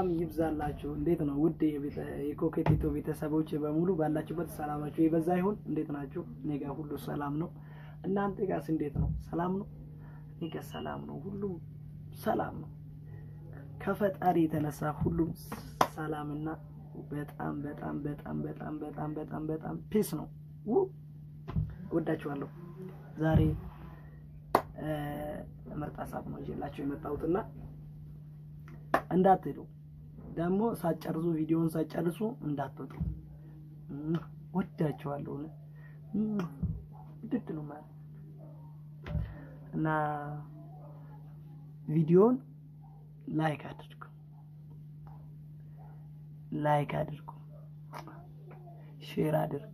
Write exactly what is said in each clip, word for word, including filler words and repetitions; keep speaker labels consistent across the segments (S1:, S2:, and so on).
S1: ሰላም ይብዛላችሁ እንዴት ነው ውድ የኮኬቲቶ ቤተሰቦች በሙሉ ባላችሁበት ሰላማችሁ ይበዛ ይሁን እንዴት ናችሁ እኔ ጋር ሁሉ ሰላም ነው እናንተ ጋርስ እንዴት ነው ሰላም ነው እኔ ጋር ሰላም ነው ሁሉም ሰላም ነው ከፈጣሪ የተነሳ ሁሉም ሰላምና በጣም በጣም በጣም በጣም በጣም በጣም በጣም ፒስ ነው ወዳችኋለሁ ዛሬ ምርጥ ሐሳብ ነው ይላችሁ የመጣሁትና እንዳትሉ ደሞ ሳጨርሱ ቪዲዮውን ሳጨርሱ እንዳትወጡ ወዳችኋለሁ ድድሉ ማለት እና ቪዲዮውን ላይክ አድርጉ ላይክ አድርጉ ሼር አድርጉ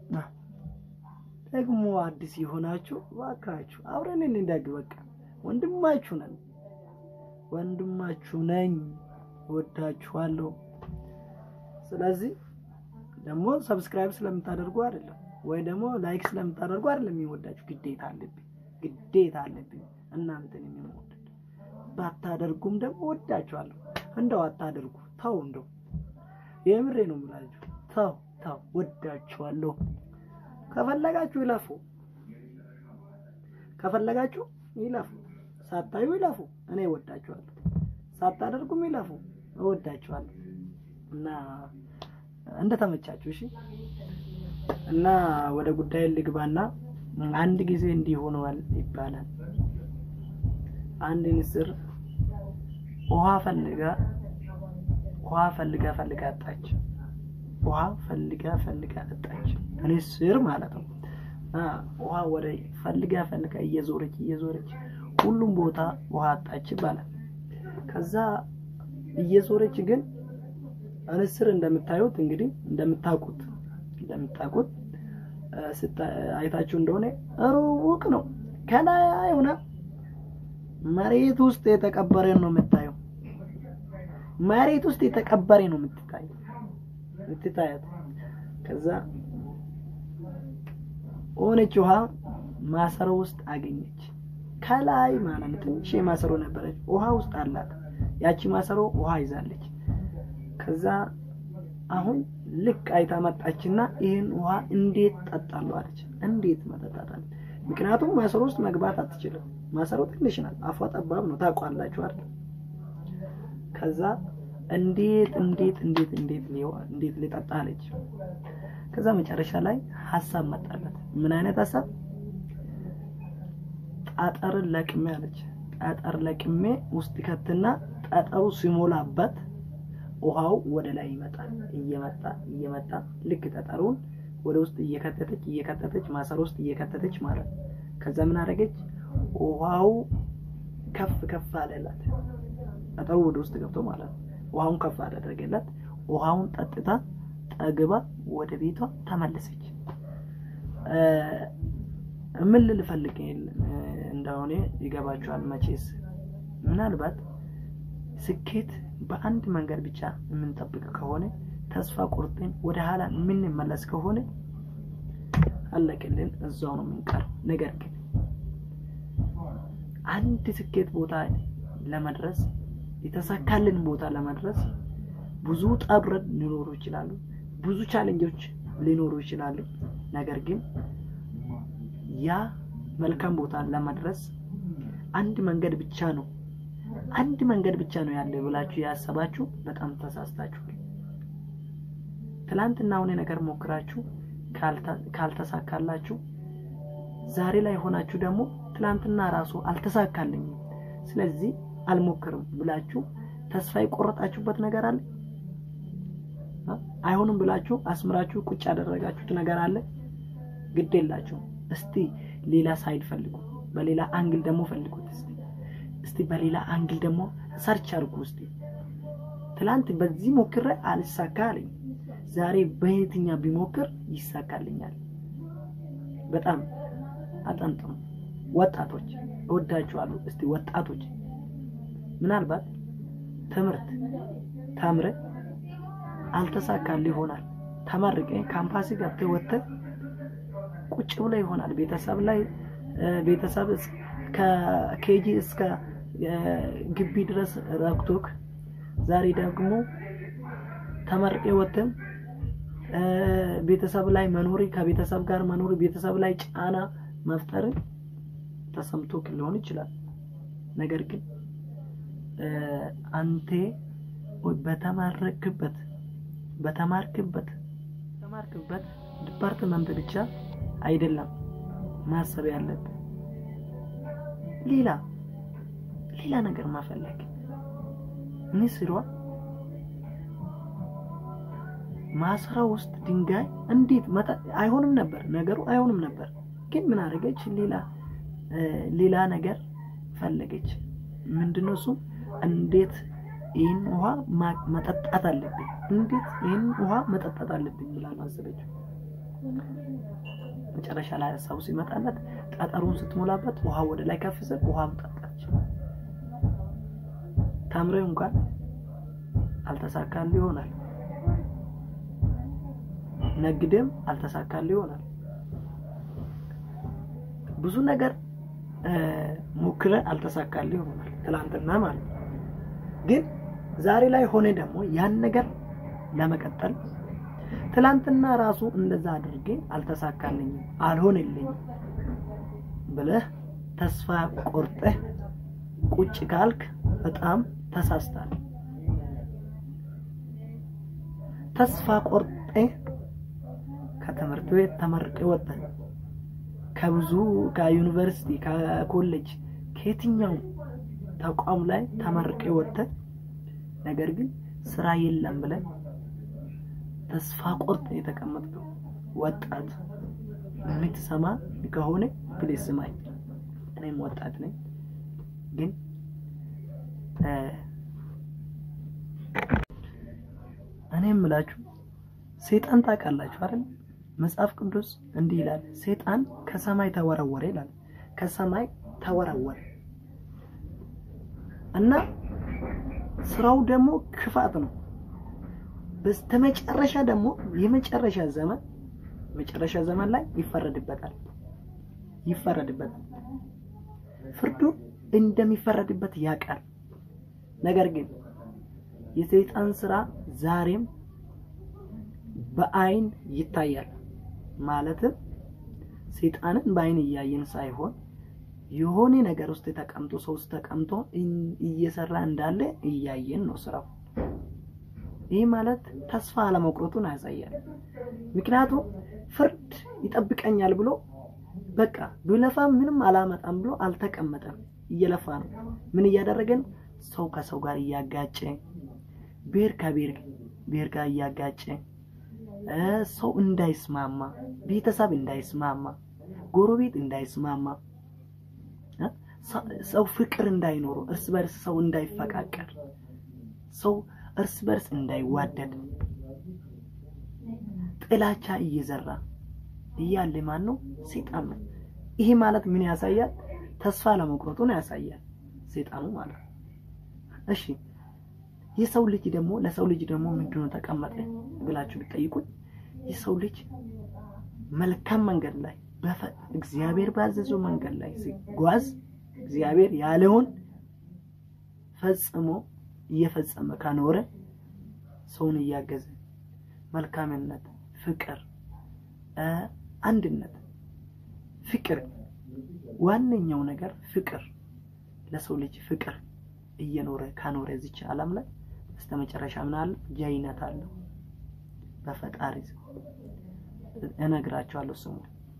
S1: ደግሞ አዲስ ይሆናችሁ ዋካችሁ አብረን እንደግ በቃ ወንድማችሁ ነን ወንድማችሁ ነኝ ወዳችኋለሁ ስለዚህ ደግሞ ሰብስክራይብ ስለምታደርጉ አይደለም ወይ ደግሞ ላይክ ስለምታደርጉ አይደለም የሚወዳችሁ ግዴታ አለብኝ ግዴታ አለብኝ እናንተን የሚወድ ባታደርጉም ደግሞ ወዳችኋለሁ እንደው አታደርጉ ታው እንደው የምሬ ነው ማለት ታው ታው ወዳችኋለሁ ከፈለጋችሁ ይላፉ ከፈለጋችሁ ይላፉ ሳታዩ ይላፉ እኔ ወዳችኋለሁ ሳታደርጉም ይላፉ ወዳችኋለሁ እና እንደተመቻችሁ እሺ እና ወደ ጉዳይ ልግባና አንድ ጊዜ እንዲሆነዋል ይባላል አንድ ንስር ውሃ ፈልጋ ውሃ ፈልጋ ፈልጋ አጣች ውሃ ፈልጋ ፈልጋ አጣች ንስር ማለት ነው ውሃ ወደ ፈልጋ ፈልጋ እየዞረች እየዞረች ሁሉም ቦታ ውሃ አጣች ይባላል ከዛ እየዞረች ግን ንስር እንደምታዩት እንግዲህ እንደምታውቁት እንደምታውቁት አይታችሁ እንደሆነ ሩቅ ነው ከላይ ሆነ መሬት ውስጥ የተቀበረ ነው የምታየው መሬት ውስጥ የተቀበረ ነው የምትታየው የምትታየው ከዛ ኦነች ውሃ ማሰሮ ውስጥ አገኘች ከላይ ማለት ነው ትንሽ ማሰሮ ነበረች ውሃ ውስጥ አላት ያቺ ማሰሮ ውሃ ይዛለች ከዛ አሁን ልክ አይታ መጣችና ይሄን ውሃ እንዴት ጠጣለሁ አለች እንዴት መጠጣታለች ምክንያቱም ማሰሮ ውስጥ መግባት አትችልም ማሰሮ ትንሽ ናት አፏ ጠባብ ነው ታቋላችሁ አይደል ከዛ እንዴት እንዴት እንዴት እንዴት ሊው እንዴት ሊጠጣለች ከዛ መጨረሻ ላይ ሐሳብ መጣላት ምን አይነት ሐሳብ ጣጣር ለቅሜ አለች ጣጣር ለቅሜ ውስጥ ከትና ጣጣሩ ሲሞላበት ውሃው ወደ ላይ ይመጣል እየመጣ እየመጣ ልክ ጣጣሩን ወደ ውስጥ እየከተተች እየከተተች ማሰሮ ውስጥ እየከተተች ማለት ከዛ ምን አደረገች ውሃው ከፍ ከፍ አለላት ጣጣሩ ወደ ውስጥ ገብቶ ማለት ውሃውን ከፍ አደረገላት ውሃውን ጠጥታ ጠግባ ወደ ቤቷ ተመለሰች ምን ልፈልግ እንደሆነ ይገባችኋል መቼስ ምናልባት ስኬት በአንድ መንገድ ብቻ የምንጠብቅ ከሆነ ተስፋ ቆርጠን ወደ ኋላ ምን መለስ ከሆነ አለቀልን እዛው ነው የምንቀር ነገር ግን አንድ ስኬት ቦታ ለመድረስ የተሳካልን ቦታ ለመድረስ ብዙ ጣብረት ሊኖሩ ይችላሉ ብዙ ቻሌንጆች ሊኖሩ ይችላሉ ነገር ግን ያ መልካም ቦታ ለመድረስ አንድ መንገድ ብቻ ነው አንድ መንገድ ብቻ ነው ያለው ብላችሁ ያሰባችሁ በጣም ተሳስታችኋል ትላንትና ሆነ ነገር ሞክራችሁ ካልተሳካላችሁ ዛሬ ላይ ሆናችሁ ደግሞ ትላንትና ራሱ አልተሳካልኝም ስለዚህ አልሞክርም ብላችሁ ተስፋ ይቆርጣችሁበት ነገር አለ አይሆንም ብላችሁ አስምራችሁ ቁጭ ያደረጋችሁት ነገር አለ ግዴላችሁ እስቲ ሌላ ሳይድ ፈልጉ በሌላ አንግል ደግሞ ፈልጉት እስቲ እስቲ በሌላ አንግል ደግሞ ሰርች አድርጉ እስቲ ትላንት በዚህ ሞክሬ አልሳካልኝ ዛሬ በየትኛ ቢሞክር ይሳካልኛል በጣም አጣንጥሩ ወጣቶች ወዳችኋለሁ እስቲ ወጣቶች ምናልባት ትምርት ታምረ አልተሳካል ይሆናል ተመርቀ ካምፓስ ገብተህ ወጥተህ ቁጭ ብለ ይሆናል ቤተሰብ ላይ ቤተሰብ ከኬጂ እስከ ግቢ ድረስ ረክቶክ ዛሬ ደግሞ ተመርቄ ወጥተን ቤተሰብ ላይ መኖር ከቤተሰብ ጋር መኖር ቤተሰብ ላይ ጫና መፍጠር ተሰምቶ ሊሆን ይችላል ነገር ግን አንተ በተማረክበት በተማርክበት ተማርክበት ዲፓርትመንት ብቻ አይደለም ማሰብ ያለብህ ሌላ ሌላ ነገር ማፈለግ ንስሯ ማስራ ውስጥ ድንጋይ እንዴት አይሆንም ነበር ነገሩ አይሆንም ነበር ግን ምን አረገች ሌላ ሌላ ነገር ፈለገች ምንድነው እሱ እንዴት ይሄን ውሃ መጠጣት አለብኝ እንዴት ይሄን ውሃ መጠጣት አለብኝ ብላ አሰበች መጨረሻ ላይ ሐሳቡ ሲመጣለት ጠጠሩን ስትሞላበት ውሃ ወደ ላይ ከፍሰ ውሃ መጠጣች ታምረው እንኳን አልተሳካል ይሆናል ነግደም አልተሳካል ይሆናል ብዙ ነገር ሙክረ አልተሳካል ይሆናል ትላንትና ማለት ግን ዛሬ ላይ ሆነ ደግሞ ያን ነገር ለመቀጠል ትላንትና ራሱ እንደዛ አድርጌ አልተሳካልኝ አልሆነልኝ ብለህ ተስፋ ቆርጠህ ቁጭ ካልክ በጣም ተሳስተሃል ተስፋ ቆርጠህ ከተመረተ ቤት ተመርቀ ወጣህ ከብዙ ከዩኒቨርሲቲ ከኮሌጅ ከየትኛው ተቋም ላይ ተመርቀ ወጣህ ነገር ግን ስራ የለም ብለህ ተስፋ ቆርጠህ የተቀመጥከው ወጣት ልትሰማ ከሆነ ፕሊስ ስማኝ እኔም ወጣት ነኝ ግን እኔም ምላችሁ ሰይጣን ታውቃላችሁ አይደል መጽሐፍ ቅዱስ እንዲህ ይላል ሰይጣን ከሰማይ ተወረወረ ይላል ከሰማይ ተወረወረ እና ስራው ደግሞ ክፋት ነው በስተመጨረሻ ደግሞ የመጨረሻ ዘመን መጨረሻ ዘመን ላይ ይፈረድበታል ይፈረድበታል ፍርዱ እንደሚፈረድበት ያቃል ነገር ግን የሰይጣን ስራ ዛሬም በአይን ይታያል ማለት ሰይጣንን በአይን ያያየን ሳይሆን የሆነ ነገር ውስጥ ተቀምጦ ሰው ውስጥ ተቀምጦ እየሰራ እንዳለ እያየን ነው ስራው ይሄ ማለት ተስፋ አለመቁረጡን ያሳያል ምክንያቱም ፍርድ ይጠብቀኛል ብሎ በቃ ብለፋ ምንም አላመጣም ብሎ አልተቀመጠም እየለፋ ነው ምን እያደረገን ሰው ከሰው ጋር እያጋጨ ቤር ከቤር ቤር ጋር እያጋጨ ሰው እንዳይስማማ ቤተሰብ እንዳይስማማ ጎረቤት እንዳይስማማ ሰው ፍቅር እንዳይኖር እርስ በርስ ሰው እንዳይፈቃቀር ሰው እርስ በርስ እንዳይዋደድ ጥላቻ እየዘራ እያለ ማን ነው ሰይጣን ነው ይሄ ማለት ምን ያሳያል ተስፋ ለመቁረጡን ያሳያል ሰይጣኑ ማለት እሺ የሰው ልጅ ደግሞ ለሰው ልጅ ደግሞ ምንድነው ተቀመጠ ብላችሁ ብትጠይቁኝ የሰው ልጅ መልካም መንገድ ላይ እግዚአብሔር ባዘዘው መንገድ ላይ ሲጓዝ እግዚአብሔር ያለውን ፈጽሞ እየፈጸመ ካኖረ ሰውን እያገዘ መልካምነት ፍቅር አንድነት ፍቅር ዋነኛው ነገር ፍቅር ለሰው ልጅ ፍቅር እየኖረ ካኖረ እዚች ዓለም ላይ በስተመጨረሻ ምናል ጀይነት አለው በፈጣሪ እነግራችኋለሁ ስሙ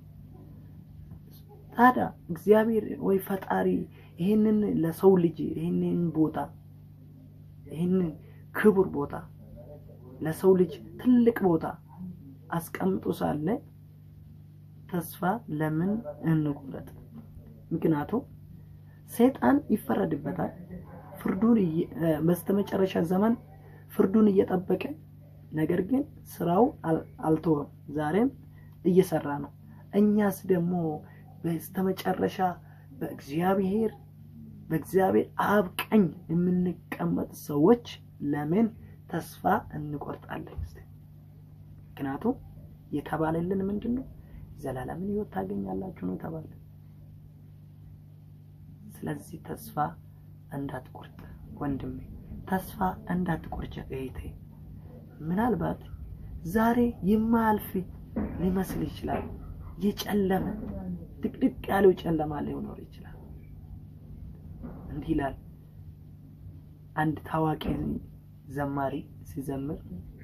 S1: ታዲያ እግዚአብሔር ወይ ፈጣሪ ይሄንን ለሰው ልጅ ይሄንን ቦታ ይሄንን ክቡር ቦታ ለሰው ልጅ ትልቅ ቦታ አስቀምጦ ሳለ ተስፋ ለምን እንቁረጥ ምክንያቱም ሰይጣን ይፈረድበታል ፍርዱን በስተመጨረሻ ዘመን ፍርዱን እየጠበቀ ነገር ግን ስራው አልተወም ዛሬም እየሰራ ነው እኛስ ደግሞ በስተመጨረሻ በእግዚአብሔር በእግዚአብሔር አብ ቀኝ የምንቀመጥ ሰዎች ለምን ተስፋ እንቆርጣለን ምክንያቱም የተባለልን ምንድነው ዘላለምን ህይወት ታገኛላችሁ ነው ተባለ ስለዚህ ተስፋ እንዳትቆርጥ ወንድሜ ተስፋ እንዳትቆርጭ እህቴ ምናልባት ዛሬ የማያልፍ ሊመስል ይችላል የጨለመ ጥቅጥቅ ያለው ጨለማ ሊሆን ይችላል እንዲህ ይላል አንድ ታዋቂ ዘማሪ ሲዘምር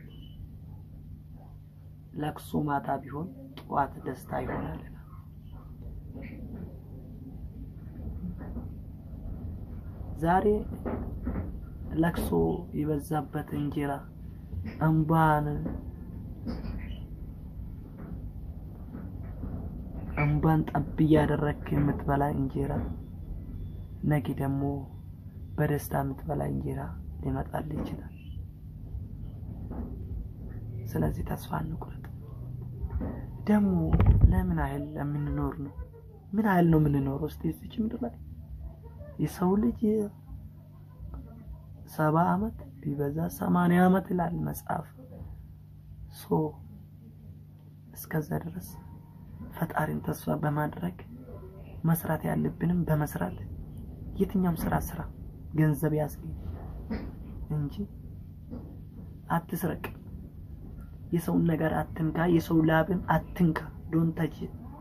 S1: ለቅሶ ማታ ቢሆን ጧት ደስታ ይሆናል ዛሬ ለቅሶ ይበዛበት እንጀራ እንባን እንባን ጠብ ያደረክ የምትበላ እንጀራ ነገ ደግሞ በደስታ የምትበላ እንጀራ ሊመጣል ይችላል ስለዚህ ተስፋ አንቁረጥ ደግሞ ለምን አይል ለምንኖር ነው ምን አይል ነው ምንኖረው እስቲ እዚህ ምድር ላይ የሰው ልጅ ሰባ አመት ቢበዛ ሰማንያ አመት ይላል መጽሐፍ ሶ እስከዛ ድረስ ፈጣሪን ተስፋ በማድረግ መስራት ያለብንም በመስራት የትኛውም ስራ ስራ ገንዘብ ያስገኝ እንጂ አትስረቅ የሰው ነገር አትንካ የሰው ላብን አትንካ ዶንት ታች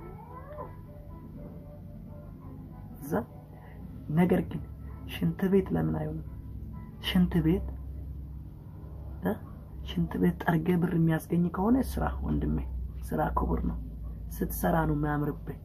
S1: ዛ ነገር ግን ሽንት ቤት ለምን አይሆንም ሽንት ቤት እ ሽንት ቤት ጠርገ ብር የሚያስገኝ ከሆነ ስራ ወንድሜ ስራ ክቡር ነው ስትሰራ ነው የሚያምርብህ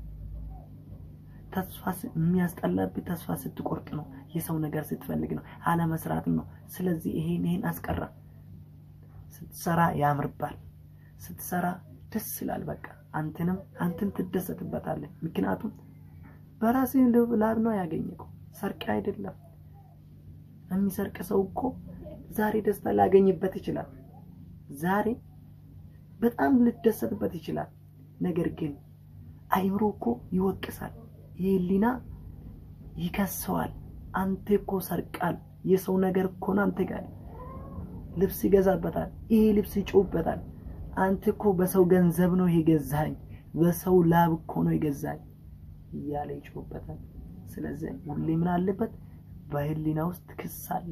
S1: ተስፋ የሚያስጠላብህ ተስፋ ስትቆርጥ ነው የሰው ነገር ስትፈልግ ነው አለ መስራት ነው ስለዚህ ይሄን ይሄን አስቀራ ስትሰራ ያምርባል ስትሰራ ደስ ይላል በቃ አንተንም አንተን ትደሰትበታለህ ምክንያቱም በራስህ ላብ ነው ያገኘከው ሰርቅ አይደለም የሚሰርቅ ሰው እኮ ዛሬ ደስታ ላገኝበት ይችላል ዛሬ በጣም ልደሰትበት ይችላል ነገር ግን አይምሮ እኮ ይወቅሳል ይሊና ይከሰዋል አንተ እኮ ሰርቃል የሰው ነገር እኮ ነው አንተ ጋር ልብስ ይገዛበታል ይሄ ልብስ ይጮህበታል አንተ እኮ በሰው ገንዘብ ነው ይገዛኝ በሰው ላብ እኮ ነው ይገዛኝ ያለ ይጮህበታል ስለዚህ ሁሌ ምን አለበት በህሊና ውስጥ ክስ አለ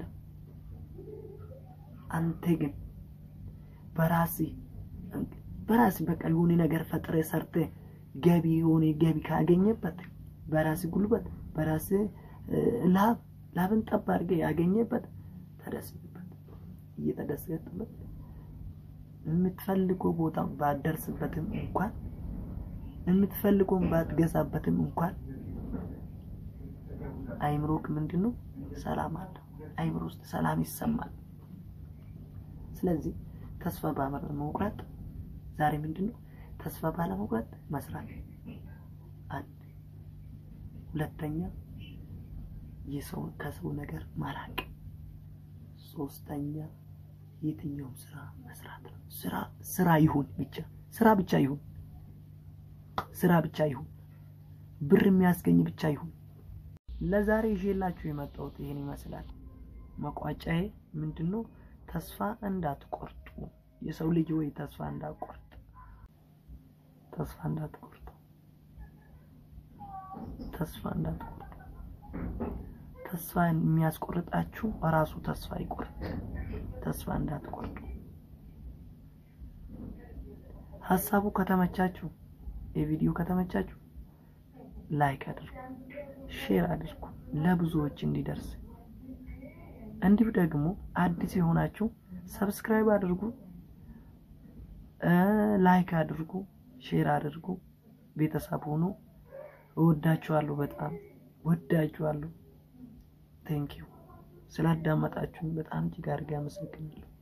S1: አንተ ግን በራሲ በራሲ በቃ የሆነ ነገር ፈጥረ ሰርተ ገቢ የሆነ ገቢ ካገኘበት በራሲ ጉልበት በራሲ ላብ ላብን ጠብ አድርገ ያገኘበት ተደስበት እየተደሰተበት የምትፈልገው ቦታ ባደርስበትም እንኳን የምትፈልገው ባትገዛበትም እንኳን አይምሮክ ምንድነው ሰላም አለ አይምሮ ውስጥ ሰላም ይሰማል ስለዚህ ተስፋ ባለመቁረጥ ዛሬ ምንድነው ተስፋ ባለመቁረጥ መስራት አንድ ሁለተኛ የሰው ከሰው ነገር ማራቅ ሶስተኛ የትኛውም ስራ መስራት ነው ስራ ስራ ይሁን ብቻ ስራ ብቻ ይሁን ስራ ብቻ ይሁን ብር የሚያስገኝ ብቻ ይሁን ለዛሬ ይዤላችሁ የመጣሁት ይሄን ይመስላል መቋጫዬ ምንድነው ተስፋ እንዳትቆርጡ የሰው ልጅ ወይ ተስፋ እንዳትቆርጥ ተስፋ እንዳትቆርጡ ተስፋ እንዳትቆርጡ ተስፋ የሚያስቆርጣችሁ ራሱ ተስፋ ይቆርጥ ተስፋ እንዳትቆርጡ ሐሳቡ ከተመቻችሁ የቪዲዮ ከተመቻችሁ ላይክ አድርጉ ሼር አድርጉ ለብዙዎች እንዲደርስ እንዲሁ ደግሞ አዲስ የሆናችሁ ሰብስክራይብ አድርጉ ላይክ አድርጉ ሼር አድርጉ ቤተሰብ ሆኖ እወዳችኋለሁ በጣም ወዳችኋለሁ ቴንክ ዩ ስላዳመጣችሁኝ በጣም እጅግ አድርጌ አመሰግናለሁ